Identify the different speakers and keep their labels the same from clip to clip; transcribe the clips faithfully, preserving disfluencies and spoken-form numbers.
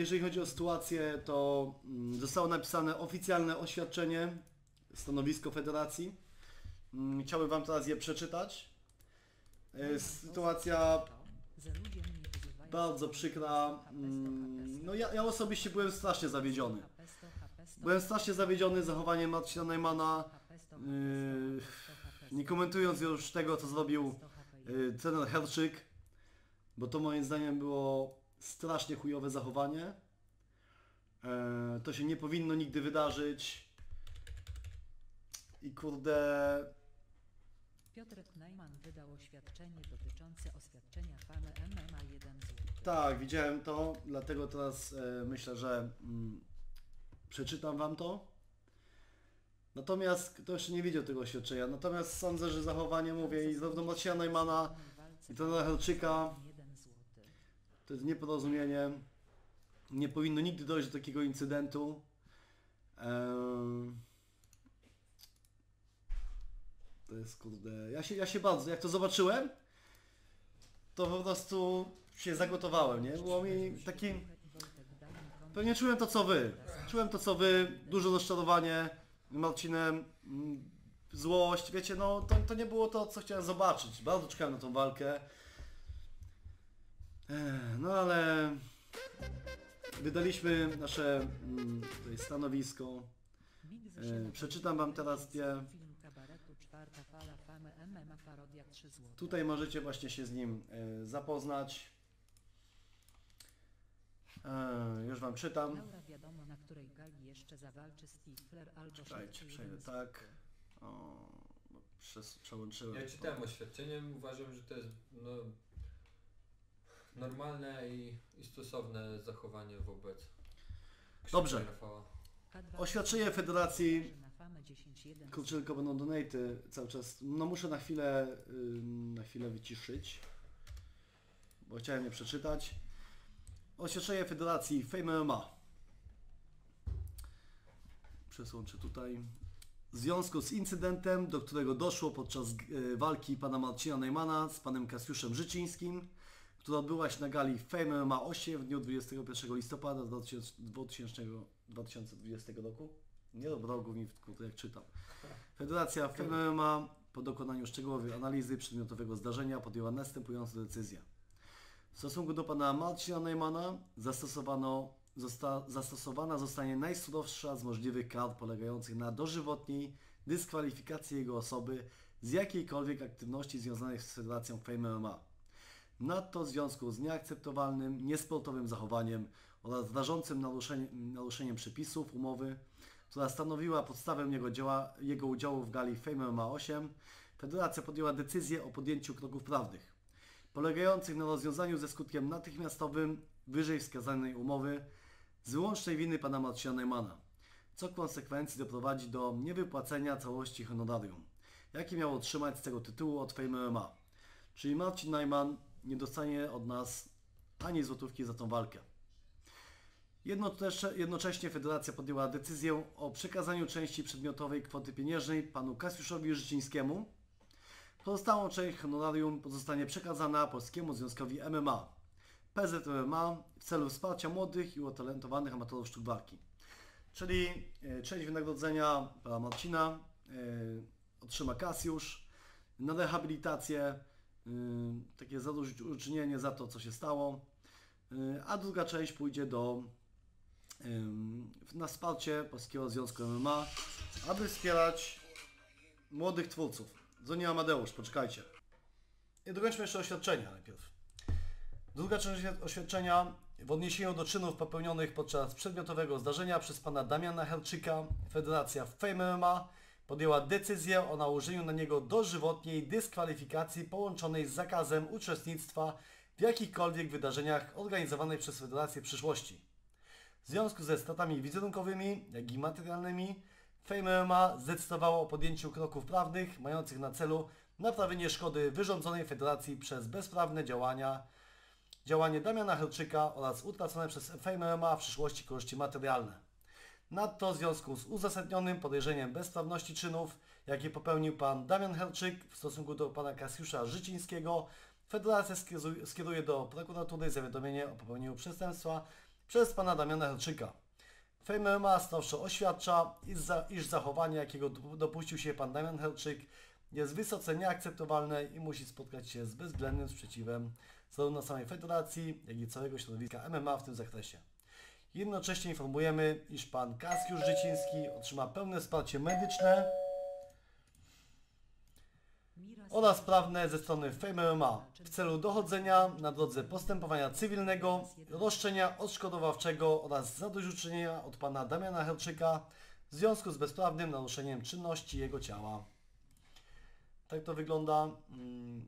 Speaker 1: jeżeli chodzi o sytuację, to mm, zostało napisane oficjalne oświadczenie, stanowisko federacji. Mm, Chciałbym Wam teraz je przeczytać. E, Sytuacja bardzo przykra. Mm, No ja, ja osobiście byłem strasznie zawiedziony. Byłem strasznie zawiedziony zachowaniem Marcina Najmana. Yy, nie komentując już tego, co zrobił yy, trener Herczyk, bo to moim zdaniem było strasznie chujowe zachowanie. Yy, to się nie powinno nigdy wydarzyć. I kurde...
Speaker 2: Piotrek Najman wydał oświadczenie dotyczące oświadczenia Fame M M A jeden zł.
Speaker 1: Tak, widziałem to, dlatego teraz yy, myślę, że yy, przeczytam Wam to. Natomiast kto jeszcze nie widział tego oświadczenia, natomiast sądzę, że zachowanie, mówię, i zarówno Marcina Najmana, i trenera Herczyka, to jest nieporozumienie. Nie powinno nigdy dojść do takiego incydentu. Eee... To jest kurde... Ja się, ja się bardzo, jak to zobaczyłem, to po prostu się zagotowałem, nie? Było mi taki... Pewnie czułem to co Wy. Czułem to co Wy, duże rozczarowanie Marcinem, złość, wiecie, no to, to nie było to, co chciałem zobaczyć. Bardzo czekałem na tą walkę. No ale wydaliśmy nasze mm, tutaj stanowisko. E, przeczytam Wam teraz je. Tutaj możecie właśnie się z nim e, zapoznać. E, już Wam czytam.
Speaker 2: Laura wiadomo, na której gali jeszcze zawalczy Stifler albo
Speaker 1: Czekajcie, przejdę tak. O, no, przez, przełączyłem.
Speaker 3: Ja czytałem oświadczenie, uważam, że to jest no, normalne i, i stosowne zachowanie wobec
Speaker 1: Dobrze.
Speaker 3: Rafała.
Speaker 1: Oświadczenie Federacji. Kurczę, tylko będą donaty cały czas. No muszę na chwilę, yy, na chwilę wyciszyć, bo chciałem je przeczytać. Oświadczenie Federacji Fame M M A. Przesłączę tutaj. W związku z incydentem, do którego doszło podczas yy, walki pana Marcina Najmana z panem Kasiuszem Życińskim, która odbyła się na gali Fame M M A osiem w dniu dwudziestego pierwszego listopada dwa tysiące dwudziestego roku. Nie do wrogów mi w jak czytam. Federacja Fame M M A po dokonaniu szczegółowej analizy przedmiotowego zdarzenia podjęła następującą decyzję. W stosunku do pana Marcina Najmana zastosowano, zosta, zastosowana zostanie najsurowsza z możliwych kar polegających na dożywotniej dyskwalifikacji jego osoby z jakiejkolwiek aktywności związanych z Federacją Fame M M A. Nadto w związku z nieakceptowalnym, niesportowym zachowaniem oraz rażącym naruszeniem, naruszeniem przepisów umowy, która stanowiła podstawę jego, dzieła, jego udziału w gali Fame M M A osiem, Federacja podjęła decyzję o podjęciu kroków prawnych, polegających na rozwiązaniu ze skutkiem natychmiastowym wyżej wskazanej umowy z wyłącznej winy pana Marcina Najmana, co w konsekwencji doprowadzi do niewypłacenia całości honorarium, jakie miał otrzymać z tego tytułu od Fame M M A. Czyli Marcin Najman nie dostanie od nas ani złotówki za tą walkę. Jednocześnie Federacja podjęła decyzję o przekazaniu części przedmiotowej kwoty pieniężnej panu Kasiuszowi Życińskiemu. Pozostałą część honorarium pozostanie przekazana Polskiemu Związkowi M M A, P Z M M A, w celu wsparcia młodych i utalentowanych amatorów sztuk walki. Czyli część wynagrodzenia pana Marcina yy, otrzyma Kasiusz na rehabilitację, yy, takie zadośćuczynienie za to, co się stało, yy, a druga część pójdzie do na wsparcie Polskiego Związku M M A, aby wspierać młodych twórców. Dzwoni Amadeusz, poczekajcie. I dokończmy jeszcze oświadczenia najpierw. Druga część oświadczenia w odniesieniu do czynów popełnionych podczas przedmiotowego zdarzenia przez pana Damiana Herczyka, Federacja Fame M M A podjęła decyzję o nałożeniu na niego dożywotniej dyskwalifikacji połączonej z zakazem uczestnictwa w jakichkolwiek wydarzeniach organizowanych przez Federację w przyszłości. W związku ze stratami wizerunkowymi, jak i materialnymi, Fame M M A zdecydowało o podjęciu kroków prawnych mających na celu naprawienie szkody wyrządzonej Federacji przez bezprawne działania, działanie Damiana Herczyka oraz utracone przez Fame M M A w przyszłości korzyści materialne. Nadto w związku z uzasadnionym podejrzeniem bezprawności czynów, jakie popełnił pan Damian Herczyk w stosunku do pana Kasiusza Życińskiego, Federacja skieruje do prokuratury zawiadomienie o popełnieniu przestępstwa przez pana Damiana Helczyka. Fame M M A stanowczo oświadcza, iż, za, iż zachowanie, jakiego dopuścił się pan Damian Helczyk, jest wysoce nieakceptowalne i musi spotkać się z bezwzględnym sprzeciwem zarówno samej federacji, jak i całego środowiska M M A w tym zakresie. Jednocześnie informujemy, iż pan Kasiusz Życiński otrzyma pełne wsparcie medyczne oraz prawne ze strony Fame M M A w celu dochodzenia na drodze postępowania cywilnego, roszczenia odszkodowawczego oraz zadośćuczynienia od pana Damiana Helczyka w związku z bezprawnym naruszeniem czynności jego ciała. Tak to wygląda. Mm.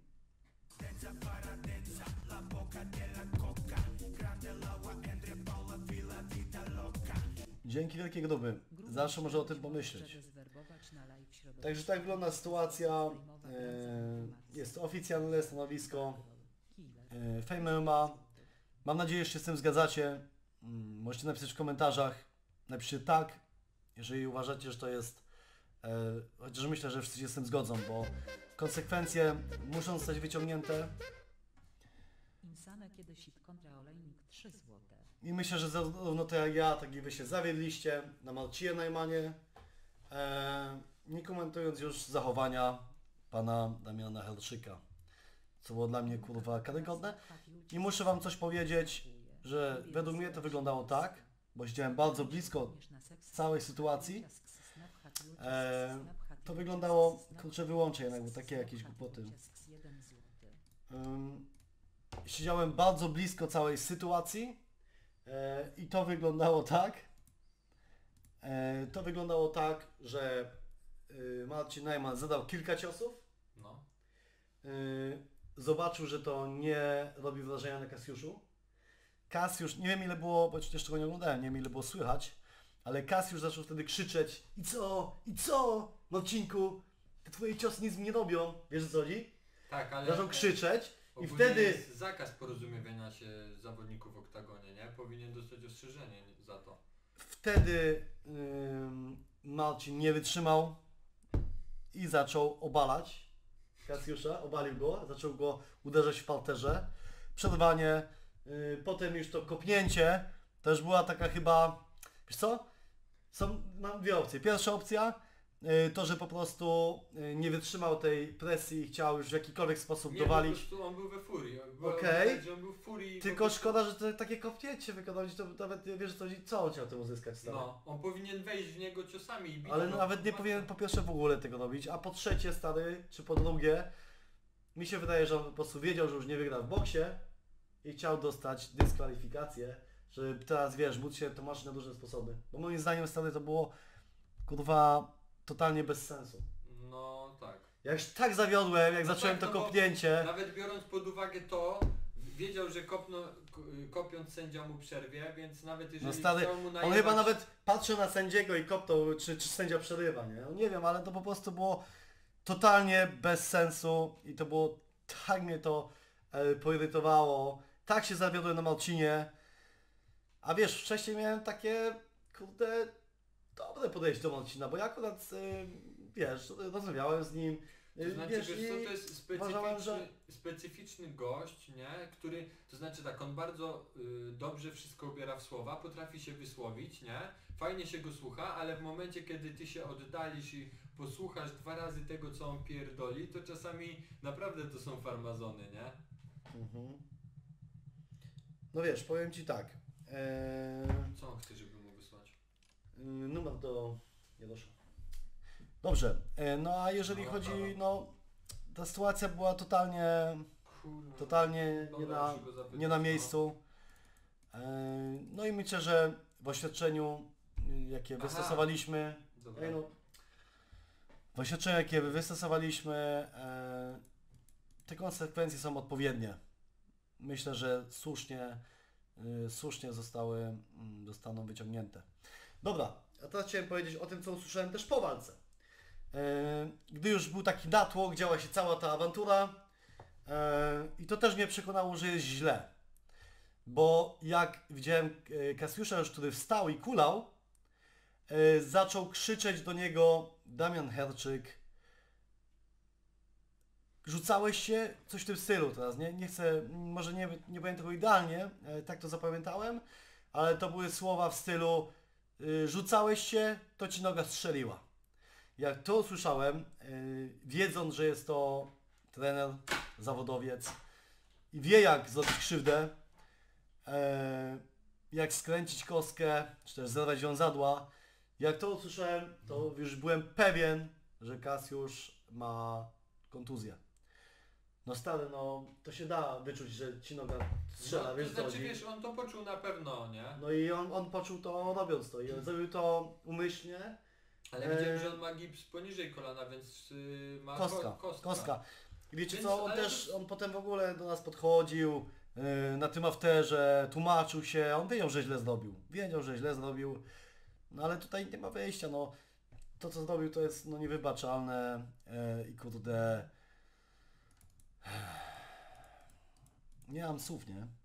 Speaker 1: Dzięki wielkie gruby. Zawsze może o tym pomyśleć. Także tak wygląda sytuacja. E, jest to oficjalne stanowisko e, Fame M M A. Mam nadzieję, że się z tym zgadzacie. Mm, możecie napisać w komentarzach. Napiszcie tak, jeżeli uważacie, że to jest... E, chociaż myślę, że wszyscy się z tym zgodzą, bo konsekwencje muszą zostać wyciągnięte.
Speaker 2: Insane kiedy sit kontra olejnik trzy złote.
Speaker 1: I myślę, że zarówno to jak ja, tak i wy się zawiedliście na Marcinie Najmanie, e, nie komentując już zachowania pana Damiana Helczyka, co było dla mnie kurwa karygodne. I muszę wam coś powiedzieć, że według mnie to wyglądało tak, bo siedziałem bardzo blisko całej sytuacji. E, to wyglądało, kurczę, wyłączę jednak, bo takie jakieś głupoty. Um, siedziałem bardzo blisko całej sytuacji e, i to wyglądało tak, e, to wyglądało tak, że e, Marcin Najman zadał kilka ciosów,
Speaker 3: No.
Speaker 1: e, zobaczył, że to nie robi wrażenia na Kasiuszu. Kasiusz, nie wiem ile było, bo przecież tego nie oglądałem, nie wiem ile było słychać, ale Kasiusz zaczął wtedy krzyczeć: i co, i co, Marcinku, te twoje ciosy nic mi nie robią, wiesz o co chodzi?
Speaker 3: Tak, ale...
Speaker 1: Zaczął krzyczeć i
Speaker 3: ogólnie
Speaker 1: wtedy...
Speaker 3: jest zakaz porozumiewania się zawodników w oktagonie, nie? Powinien dostać ostrzeżenie za to.
Speaker 1: Wtedy ym, Marcin nie wytrzymał i zaczął obalać Kasiusza, obalił go, zaczął go uderzać w parterze. Przerwanie, yy, potem już to kopnięcie, też była taka chyba, wiesz co? Są, mam dwie opcje. Pierwsza opcja, yy, to, że po prostu yy, nie wytrzymał tej presji i chciał już w jakikolwiek sposób
Speaker 3: Nie,
Speaker 1: dowalić.
Speaker 3: po prostu on był we furii. Było
Speaker 1: Okej.
Speaker 3: widać, że on był w furii.
Speaker 1: Tylko
Speaker 3: po prostu-
Speaker 1: szkoda, że to, takie kopnięcie wykonać, to nawet nie wiesz co, co on chciał tym uzyskać stary.
Speaker 3: No, on powinien wejść w niego ciosami i bić.
Speaker 1: Ale
Speaker 3: go.
Speaker 1: nawet nie powinien po pierwsze w ogóle tego robić, a po trzecie stary, czy po drugie, mi się wydaje, że on po prostu wiedział, że już nie wygra w boksie i chciał dostać dyskwalifikację, żeby teraz wiesz, móc się tłumaczyć na duże sposoby. Bo moim zdaniem stary to było kurwa totalnie bez sensu.
Speaker 3: No tak.
Speaker 1: Jak się tak zawiodłem, jak
Speaker 3: No
Speaker 1: zacząłem
Speaker 3: tak,
Speaker 1: to
Speaker 3: no bo
Speaker 1: kopnięcie.
Speaker 3: Nawet biorąc pod uwagę to, wiedział, że kopno, k- kopiąc sędzia mu przerwie, więc nawet jeżeli
Speaker 1: No stary,
Speaker 3: chciał mu
Speaker 1: on
Speaker 3: najebać...
Speaker 1: chyba nawet patrzył na sędziego i kopnął, czy, czy sędzia przerywa, nie? No nie wiem, ale to po prostu było totalnie bez sensu i to było, tak mnie to e, poirytowało, tak się zawiodłem na Marcinie, a wiesz, wcześniej miałem takie, kurde, dobre podejście do Marcina, bo ja akurat, e, wiesz, rozmawiałem z nim, e,
Speaker 3: To znaczy,
Speaker 1: wiesz,
Speaker 3: wiesz
Speaker 1: i
Speaker 3: co, to jest specyficzny,
Speaker 1: uważałem, że-
Speaker 3: specyficzny gość, nie? Który, to znaczy tak, on bardzo y, dobrze wszystko ubiera w słowa, potrafi się wysłowić, nie? Fajnie się go słucha, ale w momencie, kiedy ty się oddalisz i posłuchasz dwa razy tego, co on pierdoli, to czasami naprawdę to są farmazony, nie?
Speaker 1: Mhm. No wiesz, powiem ci tak, e,
Speaker 3: Co on chce, żeby mu wysłać?
Speaker 1: y, numer do Jadosza. Dobrze, e, no a jeżeli
Speaker 3: No,
Speaker 1: chodzi,
Speaker 3: dobra.
Speaker 1: no ta sytuacja była totalnie,
Speaker 3: Kurwa.
Speaker 1: totalnie nie
Speaker 3: Dobra,
Speaker 1: na,
Speaker 3: muszę go zapytać,
Speaker 1: nie na
Speaker 3: no.
Speaker 1: miejscu. E, No i myślę, że w oświadczeniu, y, jakie
Speaker 3: Aha.
Speaker 1: wystosowaliśmy,
Speaker 3: Dobra.
Speaker 1: Ej, no, w oświadczeniu, jakie wystosowaliśmy, e, te konsekwencje są odpowiednie. Myślę, że słusznie, y, słusznie zostały, mm, zostaną wyciągnięte. Dobra, a teraz chciałem powiedzieć o tym, co usłyszałem też po walce. E, Gdy już był taki natłok, działa się cała ta awantura e, i to też mnie przekonało, że jest źle. Bo jak widziałem e, Kasiusza już, który wstał i kulał, e, zaczął krzyczeć do niego Damian Helczyk: rzucałeś się, coś w tym stylu teraz, nie, nie chcę, może nie, nie powiem tego idealnie, e, tak to zapamiętałem, ale to były słowa w stylu y, rzucałeś się, to ci noga strzeliła. Jak to usłyszałem, y, wiedząc, że jest to trener, zawodowiec i wie jak zrobić krzywdę, y, jak skręcić kostkę, czy też zerwać wiązadła, jak to usłyszałem, to już byłem pewien, że Kasiusz ma kontuzję. No stary, no to się da wyczuć, że ci noga strzela,
Speaker 3: No,
Speaker 1: wiesz
Speaker 3: to
Speaker 1: co
Speaker 3: znaczy,
Speaker 1: chodzi.
Speaker 3: wiesz, on to poczuł na pewno, nie?
Speaker 1: No i on, on poczuł to robiąc to i on zrobił to umyślnie.
Speaker 3: Ale
Speaker 1: Eee.
Speaker 3: widziałem, że on ma gips poniżej kolana, więc y, ma
Speaker 1: Kostka,
Speaker 3: ko- kostka.
Speaker 1: kostka. I wiecie
Speaker 3: Więc,
Speaker 1: co, on
Speaker 3: ale
Speaker 1: też,
Speaker 3: to-
Speaker 1: on potem w ogóle do nas podchodził yy, na tym afterze, tłumaczył się, on wiedział, że źle zrobił. Wiedział, że źle zrobił, no ale tutaj nie ma wyjścia, no. To co zrobił to jest no niewybaczalne yy, i kurde... Nie mam słów, nie?